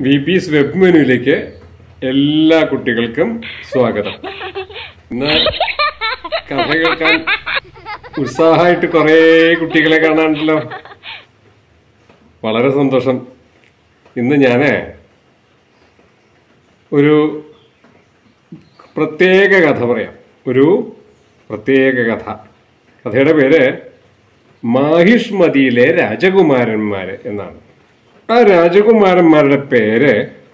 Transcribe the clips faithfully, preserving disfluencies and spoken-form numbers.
V piece web മെനുവിലേക്ക് എല്ലാ കുട്ടികൾക്കും സ്വാഗതം. ഇന്ന് കഥ കേൾക്കാൻ ഉത്സാഹമായിട്ട് കുറേ കുട്ടികളെ കാണാനുണ്ടല്ലോ. വളരെ സന്തോഷം. ഇന്ന് ഞാൻ ഒരു പ്രത്യേക കഥ പറയാം. ഒരു പ്രത്യേക കഥ. കഥയുടെ പേര് മാഹിഷ്മതിയിലെ രാജകുമാരന്മാർ എന്നാണ്. ആ രാജകുമാരന്മാരുടെ പേര്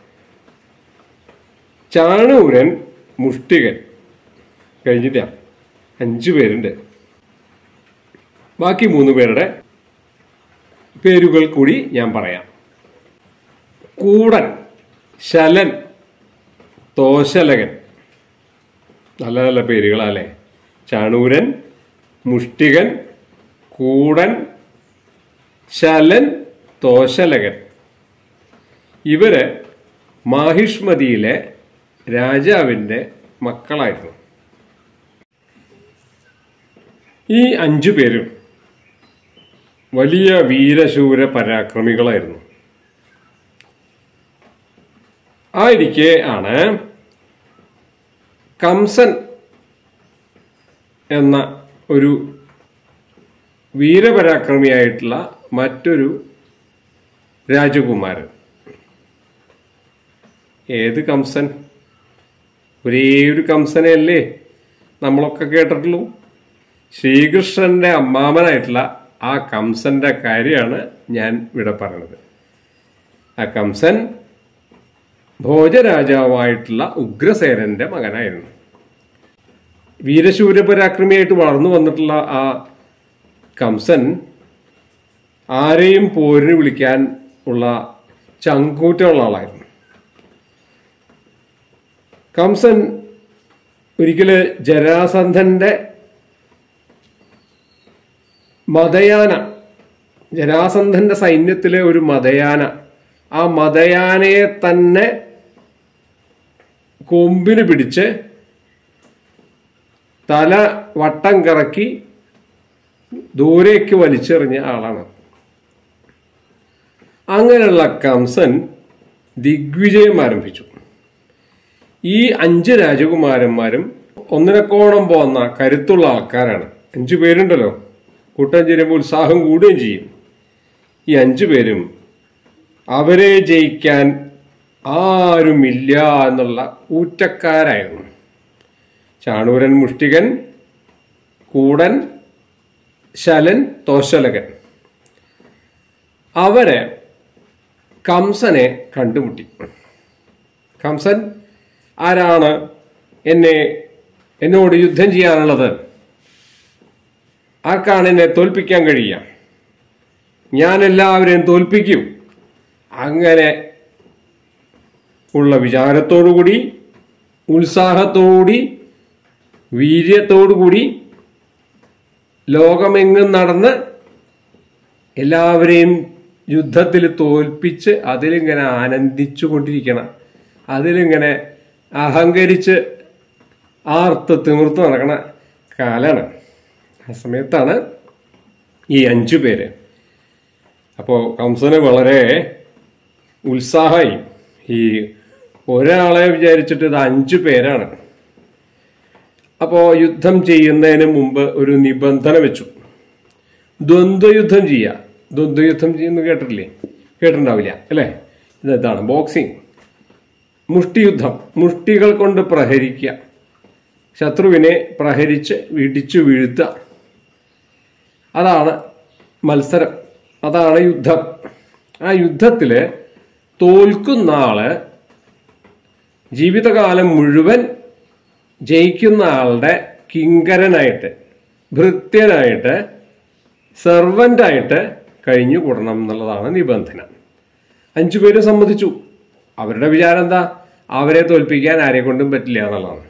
ചാണൂരൻ, മുഷ്ടികൻ. കഴിഞ്ഞിട്ടാ അഞ്ചു പേരുണ്ട്. ബാക്കി മൂന്ന് പേരുടെ പേരുകൾ കൂടി ഞാൻ പറയാം. കൂടൻ, ശലൻ, തോശലകൻ. നല്ല നല്ല പേരുകളല്ലേ. ചാണൂരൻ, മുഷ്ടികൻ, കൂടൻ, ശലൻ, തോശലകൻ. ഇവര് മാഹിഷ്മതിയിലെ രാജാവിൻ്റെ മക്കളായിരുന്നു. ഈ അഞ്ചു പേരും വലിയ വീരശൂര പരാക്രമികളായിരുന്നു. ആയിരിക്കെ ആണ് കംസൻ എന്ന ഒരു വീരപരാക്രമിയായിട്ടുള്ള മറ്റൊരു രാജകുമാരൻ. ഏത് കംസൻ? ഒരേ ഒരു കംസനെയല്ലേ നമ്മളൊക്കെ കേട്ടിട്ടുള്ളൂ. ശ്രീകൃഷ്ണന്റെ അമ്മാമനായിട്ടുള്ള ആ കംസന്റെ കാര്യമാണ് ഞാൻ ഇവിടെ പറയുന്നത്. ആ കംസൻ ഭോജരാജാവായിട്ടുള്ള ഉഗ്രസേനന്റെ മകനായിരുന്നു. വീരശൂരപരാക്രമിയായിട്ട് വളർന്നു വന്നിട്ടുള്ള ആ കംസൻ ആരെയും പോരിന് വിളിക്കാൻ ഉള്ള ചങ്കൂറ്റമുള്ള ആളായിരുന്നു. കംസൻ ഒരിക്കല് ജരാസന്ധന്റെ മദയാന, ജരാസന്ധന്റെ സൈന്യത്തിലെ ഒരു മദയാന, ആ മദയാനയെ തന്നെ കൊമ്പിന് പിടിച്ച് തല വട്ടം കറക്കി ദൂരേക്ക് വലിച്ചെറിഞ്ഞ ആളാണ്. അങ്ങനെയുള്ള കംസൻ ദിഗ്വിജയം ആരംഭിച്ചു. ഈ അഞ്ച് രാജകുമാരന്മാരും ഒന്നിനക്കോണം പോകുന്ന കരുത്തുള്ള ആൾക്കാരാണ്. അഞ്ചു പേരുണ്ടല്ലോ, കൂട്ടം ചേരുമ്പോൾ ഉത്സാഹം കൂടുകയും ചെയ്യും. ഈ അഞ്ചു പേരും അവരെ ജയിക്കാൻ ആരുമില്ല എന്നുള്ള ഊറ്റക്കാരായിരുന്നു. ചാണൂരൻ, മുഷ്ടികൻ, കൂടൻ, ശലൻ, തോശലകൻ. അവരെ കംസനെ കണ്ടുമുട്ടി. കംസൻ, ആരാണ് എന്നെ എന്നോട് യുദ്ധം ചെയ്യാനുള്ളത്? ആർക്കാണ് എന്നെ തോൽപ്പിക്കാൻ കഴിയുക? ഞാൻ എല്ലാവരെയും തോൽപ്പിക്കും. അങ്ങനെ ഉള്ള വിചാരത്തോടുകൂടി, ഉത്സാഹത്തോടുകൂടി, വീര്യത്തോടുകൂടി ലോകമെങ്ങും നടന്ന് എല്ലാവരെയും യുദ്ധത്തിൽ തോൽപ്പിച്ച് അതിലിങ്ങനെ ആനന്ദിച്ചു കൊണ്ടിരിക്കണം. അതിലിങ്ങനെ അഹങ്കരിച്ച് ആർത്ത് തിമിർത്ത് നടക്കണ കാലാണ്. ആ സമയത്താണ് ഈ അഞ്ചു പേര്. അപ്പോൾ കംസന് വളരെ ഉത്സാഹമായി. ഈ ഒരാളെ വിചാരിച്ചിട്ട് ഇത് അഞ്ചു പേരാണ്. അപ്പോൾ യുദ്ധം ചെയ്യുന്നതിന് മുമ്പ് ഒരു നിബന്ധന വെച്ചു. ദ്വന്ദ്വയുദ്ധം ചെയ്യുക. ദ്വന്ദ്വയുദ്ധം ചെയ്യുന്ന കേട്ടിട്ടില്ലേ? കേട്ടിട്ടുണ്ടാവില്ല അല്ലേ? ഇതാണ് ബോക്സിങ്. മുഷ്ടിയുദ്ധം. മുഷ്ടികൾ കൊണ്ട് പ്രഹരിക്കുക, ശത്രുവിനെ പ്രഹരിച്ച് ഇടിച്ചു വീഴ്ത്തുക. അതാണ് മത്സരം, അതാണ് യുദ്ധം. ആ യുദ്ധത്തില് തോൽക്കുന്ന ആള് ജീവിതകാലം മുഴുവൻ ജയിക്കുന്ന ആളുടെ കിങ്കരനായിട്ട്, ഭൃത്യനായിട്ട്, സെർവൻ്റായിട്ട് കഴിഞ്ഞു കൂടണം എന്നുള്ളതാണ് നിബന്ധന. അഞ്ചു പേരും സമ്മതിച്ചു. അവരുടെ വിചാരം എന്താ? അവരെ തോൽപ്പിക്കാൻ ആരെ കൊണ്ടും പറ്റില്ല എന്നുള്ളതാണ്.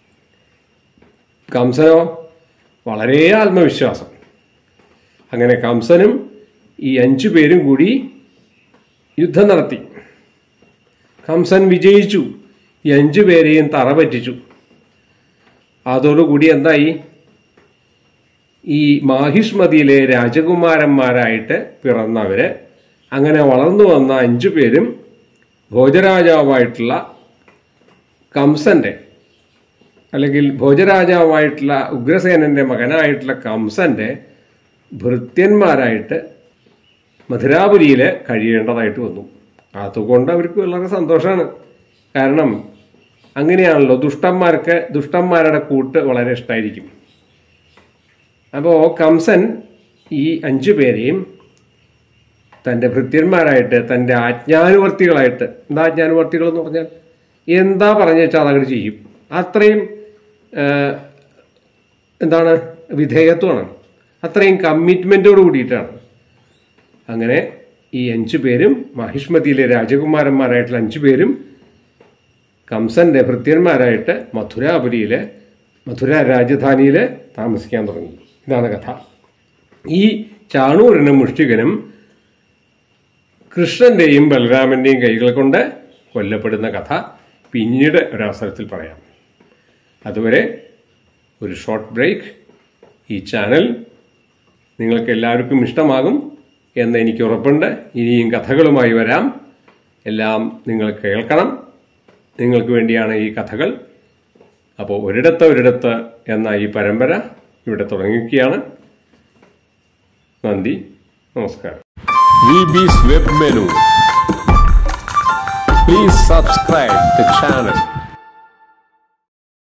കംസനോ വളരെ ആത്മവിശ്വാസം. അങ്ങനെ കംസനും ഈ അഞ്ചു പേരും കൂടി യുദ്ധം നടത്തി. കംസൻ വിജയിച്ചു. ഈ അഞ്ചു പേരെയും തറ പറ്റിച്ചു. അതോടുകൂടി എന്തായി? ഈ മാഹിഷ്മതിയിലെ രാജകുമാരന്മാരായിട്ട് പിറന്നവര്, അങ്ങനെ വളർന്നു വന്ന അഞ്ചു പേരും ഭോജരാജാവായിട്ടുള്ള കംസന്റെ അല്ലെങ്കിൽ ഭോജരാജാവായിട്ടുള്ള ഉഗ്രസേനന്റെ മകനായിട്ടുള്ള കംസന്റെ ഭൃത്യന്മാരായിട്ട് മധുരാപുരിയിൽ കഴിയേണ്ടതായിട്ട് വന്നു. അതുകൊണ്ട് അവർക്ക് വളരെ സന്തോഷമാണ്. കാരണം അങ്ങനെയാണല്ലോ, ദുഷ്ടന്മാർക്ക് ദുഷ്ടന്മാരുടെ കൂട്ട് വളരെ ഇഷ്ടമായിരിക്കും. അപ്പോൾ കംസൻ ഈ അഞ്ചു പേരെയും തൻ്റെ ഭൃത്യന്മാരായിട്ട്, തൻ്റെ ആജ്ഞാനുവർത്തികളായിട്ട്, എന്താ ആജ്ഞാനുവർത്തികൾ എന്ന് പറഞ്ഞാൽ എന്താ പറഞ്ഞു വെച്ചാൽ അതങ്ങോട്ട് ചെയ്യും. അത്രയും എന്താണ് വിധേയത്വമാണ്, അത്രയും കമ്മിറ്റ്മെൻറ്റോട് കൂടിയിട്ടാണ്. അങ്ങനെ ഈ അഞ്ചു പേരും മഹിഷ്മതിയിലെ രാജകുമാരന്മാരായിട്ടുള്ള അഞ്ചു പേരും കംസന്റെ ഭൃത്യന്മാരായിട്ട് മഥുരാപുരിയിലെ മഥുര രാജധാനിയിൽ താമസിക്കാൻ തുടങ്ങി. ഇതാണ് കഥ. ഈ ചാണൂരനും മുഷ്ടികനും കൃഷ്ണന്റെയും ബലരാമന്റെയും കൈകൾ കൊണ്ട് കൊല്ലപ്പെടുന്ന കഥ പിന്നീട് ഒരവസരത്തിൽ പറയാം. അതുവരെ ഒരു ഷോർട്ട് ബ്രേക്ക്. ഈ ചാനൽ നിങ്ങൾക്ക് എല്ലാവർക്കും ഇഷ്ടമാകും എന്ന് എനിക്ക് ഉറപ്പുണ്ട്. ഇനിയും കഥകളുമായി വരാം. എല്ലാം നിങ്ങൾ കേൾക്കണം. നിങ്ങൾക്ക് വേണ്ടിയാണ് ഈ കഥകൾ. അപ്പോൾ ഒരിടത്ത് ഒരിടത്ത് എന്ന ഈ പരമ്പര ഇവിടെ തുടങ്ങിയിരിക്കുകയാണ്. നന്ദി, നമസ്കാരം. V B's web menu. Please subscribe the channel.